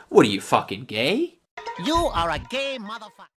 What are you, fucking gay? You are a gay motherfucker.